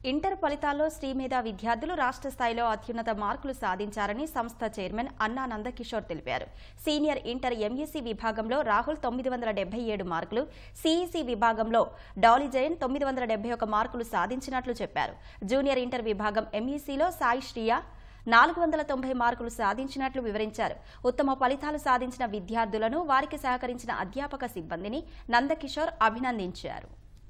Inter ఫలితాల్లో శ్రీమేధ విద్యార్థులు రాష్ట్ర స్థాయిలో అత్యున్నత మార్కులు సాధించారని సంస్థ చైర్మన్ అన్నా నందకిషోర్ తెలిపారు. సీనియర్ ఇంటర్ ఎంఈసీ విభాగంలో రాహుల్ 977 మార్కులు, సిఈసీ విభాగంలో డాలీ జైన్ 971 మార్కులు సాధించినట్లు చెప్పారు. జూనియర్ ఇంటర్ విభాగం ఎంఈసీలో సాయి శ్రీయ 490 మార్కులు సాధించినట్లు వివరించారు. ఉత్తమ ఫలితాలు సాధించిన విద్యార్థులను, వారికి సహకరించిన అధ్యాపక సిబ్బందిని నందకిషోర్ అభినందించారు.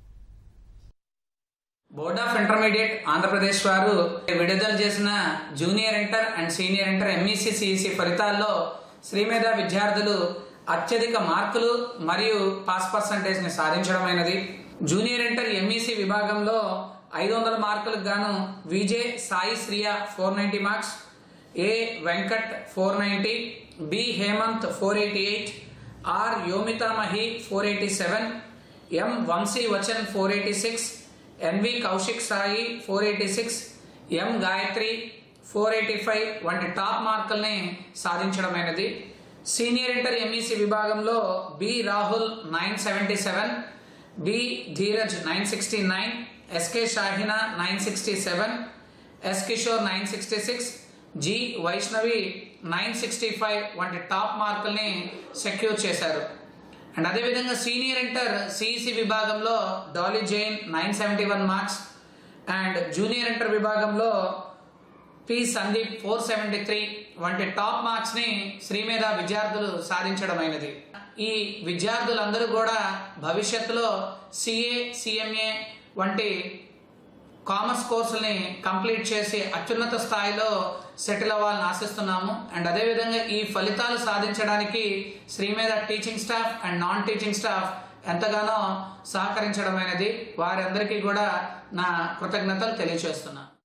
బోర్డ్ ఆఫ్ ఇంటర్మీడియట్ ఆంధ్రప్రదేశ్ వారు విడుదల చేసిన junior inter and senior inter MEC CEC ఫలితాల్లో శ్రీమేధ విద్యార్థులు అత్యధిక మార్కులు మరియు పాస్ పర్సంటేజ్ ని సాధించడమైనది. జూనియర్ ఇంటర్ ఎంఈసీ విభాగంలో 500 మార్కులకు గాను VJ Sai Sriya 490 marks, A Venkat 490, B Hemanth 488, R Yomithamahi 487, M Vamsi Vachan 486, NV Kaushik Sai 486, M Gayatri 485 వంటి టాప్ మార్కుల్ని సాధించడమైనది. సీనియర్ ఇంటర్ ఎంఈసీ విభాగంలో B Rahul 977, B Dheeraj 969, SK Shahina 967, S Kishore 966, G Vaishnavi 965 వంటి టాప్ మార్కుల్ని సెక్యూర్ చేశారు. అండ్ అదేవిధంగా సీనియర్ ఇంటర్ సిఈసి విభాగంలో Dolly Jain 971 marks and junior inter విభాగంలో పి సందీప్ 473 వంటి టాప్ మార్క్స్ ని శ్రీమేధ విద్యార్థులు సాధించడమైనది. ఈ విద్యార్థులందరూ కూడా భవిష్యత్తులో సిఏ, సిఎంఏ వంటి కామర్స్ కోర్సుల్ని కంప్లీట్ చేసి అత్యున్నత స్థాయిలో సెటిల్ అవ్వాలని ఆశిస్తున్నాము. అండ్ అదేవిధంగా ఈ ఫలితాలు సాధించడానికి Srimedha teaching staff and non teaching staff ఎంతగానో సహకరించడమైనది. వారందరికీ కూడా నా కృతజ్ఞతలు తెలియజేస్తున్నాను.